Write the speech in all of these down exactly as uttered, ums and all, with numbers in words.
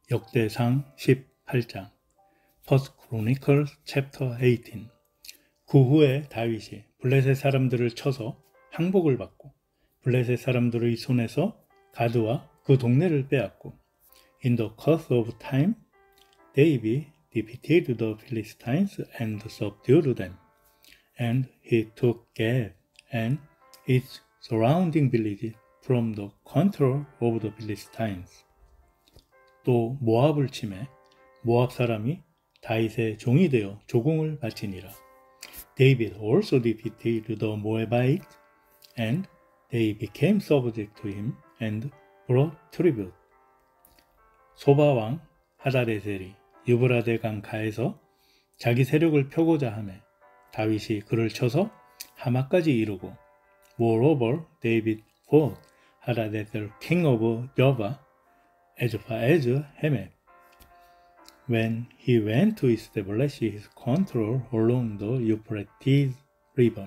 역대상 십팔 장 First Chronicles Chapter eighteen. 그 후에 다윗이 블레셋 사람들을 쳐서 항복을 받고 블레셋 사람들의 손에서 가드와 그 동네를 빼앗고 In the course of time, David defeated the Philistines and subdued them, and he took Gath and its surrounding villages from the control of the Philistines. 또 모압을 치매 모압 사람이 다윗의 종이 되어 조공을 바치니라. David also defeated the Moabites, and they became subject to him and brought tribute. 소바 왕 하다데셀이 유브라데 강 가에서 자기 세력을 펴고자 하매 다윗이 그를 쳐서 하마까지 이르고 Moreover, David fought Hadadezer, king of Jobah, as far as Hamath, when he went to establish his control along the Euphrates River.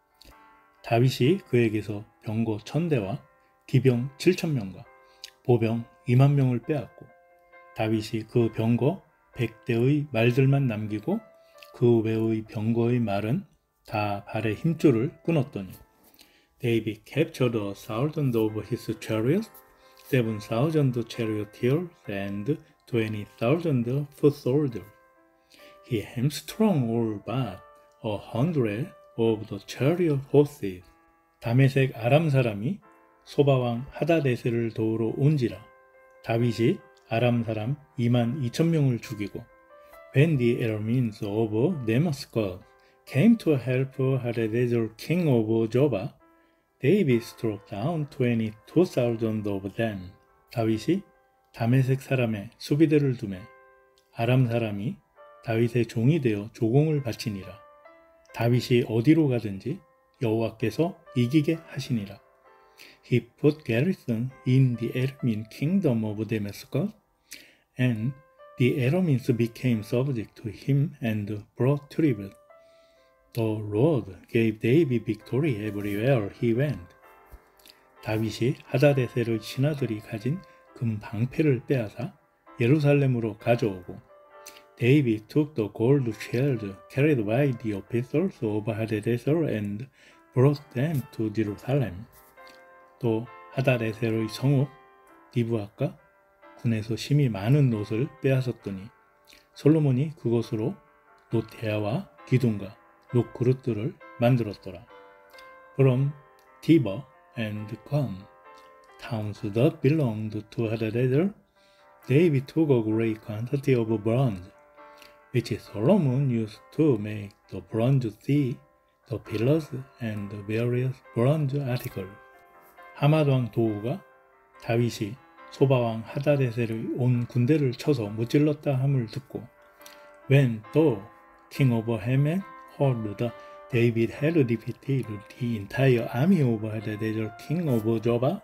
다윗이 그에게서 병거 천대와 기병 칠천 명과 보병 이만 명을 빼앗고 다윗이 그 병거 백 대의 말들만 남기고 그 외의 병거의 말은 다 발의 힘줄을 끊었더니 David captured a thousand of his chariots, seven thousand charioteers, and twenty thousand foot soldiers. He hamstrung all but a hundred of the chariot horses. 다메섹 아람 사람이 소바왕 하다데셀을 도우러 온지라 다윗이 아람 사람 이만 이천 명을 죽이고 When the Arameans of Damascus came to help Hadadezer, king of Jobah, David struck down twenty-two thousand of them. 다윗이 다메섹 사람의 수비대를 두매 아람 사람이 다윗의 종이 되어 조공을 바치니라. 다윗이 어디로 가든지 여호와께서 이기게 하시니라. He put garrison in the Aramean kingdom of Damascus, and the Arameans became subject to him and brought tribute. The Lord gave David victory everywhere he went. 다윗이 하다데셀의 신하들이 가진 금 방패를 빼앗아 예루살렘으로 가져오고 David took the gold shield carried by the officers of Hadadezer and brought them to Jerusalem. 또 하다데셀의 성읍 디브앗과 군에서 심히 많은 놋을 빼앗았더니 솔로몬이 그것으로 놋 대야와 기둥과 놋 그릇들을 만들었더라. From Dibah and Gon, towns that belonged to Hadadezer, David took a great quantity of bronze, which Solomon used to make the bronze sea, the pillars, and the various bronze articles. 하맛 왕 도우가 다윗이 소바왕 하다데셀의 온 군대를 쳐서 무찔렀다 함을 듣고 When the king of Hamath heard that David had defeated the entire army of Hadadezer, king of Jobah,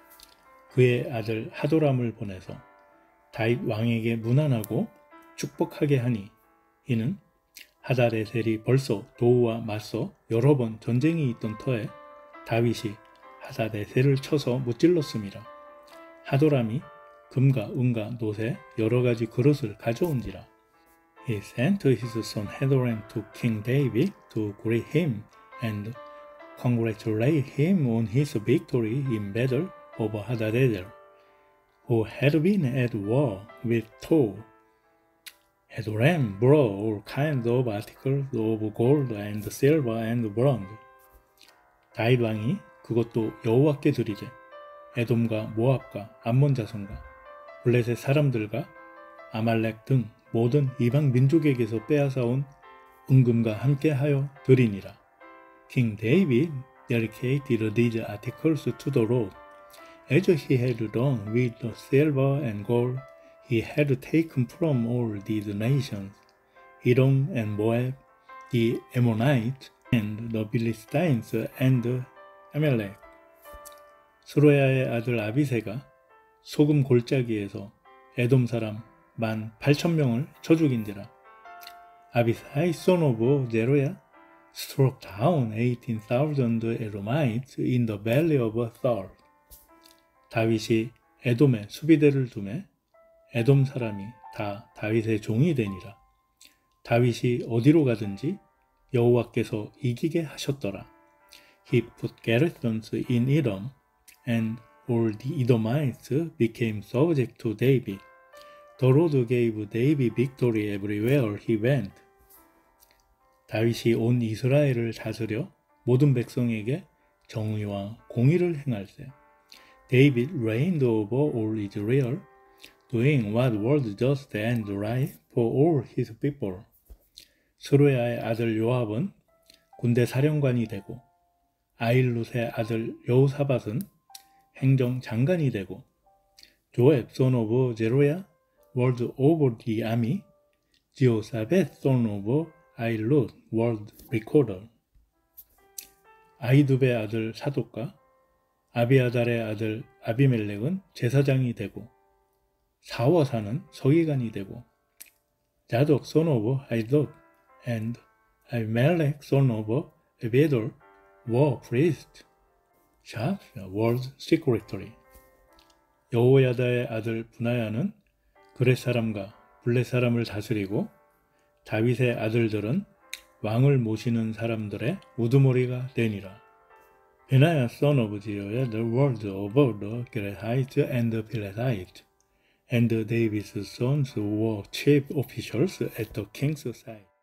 그의 아들 하도람을 보내서 다윗 왕에게 문안하고 축복하게 하니 이는 하다데셀이 벌써 도우와 맞서 여러 번 전쟁이 있던 터에 다윗이 하다데셀을 쳐서 무찔렀음이라. 하도람이 금과 은과 놋에 여러 가지 그릇을 가져온지라. He sent his son Hadoram to King David to greet him and congratulate him on his victory in battle over Hadadezer, who had been at war with Tou. Hadoram brought all kinds of articles of gold and silver and bronze. 다윗 왕이 그것도 여호와께 드리되 에돔과 모압과 암몬 자손과 블레셋 사람들과 아말렉 등 모든 이방 민족에게서 빼앗아온 은금과 함께하여 드리니라. King David dedicated these articles to the Lord, as he had done with the silver and gold he had taken from all these nations, Edom and Moab, the Ammonites, and the Philistines and 아말렉. 스로야의 아들 아비새가 소금 골짜기에서 에돔 사람 만 팔천 명을 쳐 죽인지라. 아비사이 son of 제로야 struck down eighteen thousand Edomites in the valley of Thor. 다윗이 에돔에 수비대를 두매 에돔 사람이 다 다윗의 종이 되니라. 다윗이 어디로 가든지 여호와께서 이기게 하셨더라. He put garrisons in Edom, and all the Edomites became subject to David. The Lord gave David victory everywhere he went. 다윗이 온 이스라엘을 다스려 모든 백성에게 정의와 공의를 행할세. David reigned over all Israel, doing what was just and right for all his people. 스루야의 아들 요압은 군대 사령관이 되고 아일룻의 아들 여호사밧은 행정장관이 되고 조앱 son of 제로야 was over the army. 지오사벳 son of 아일룻 was recorder. 아이두베의 아들 사독과 아비아달의 아들 아비멜렉은 제사장이 되고 사워사는 서기관이 되고 자독 son of 아이돗 and 아비멜렉 son of 에베돌 were priests. 샵 was secretary. 여호야다의 아들 분하야는 그렛 사람과 블렛 사람을 다스리고 다윗의 아들들은 왕을 모시는 사람들의 우두머리가 되니라. 베나야 son of 지로야 the word over the Gerathites and the Pelethites, and David's sons were chief officials at the king's side.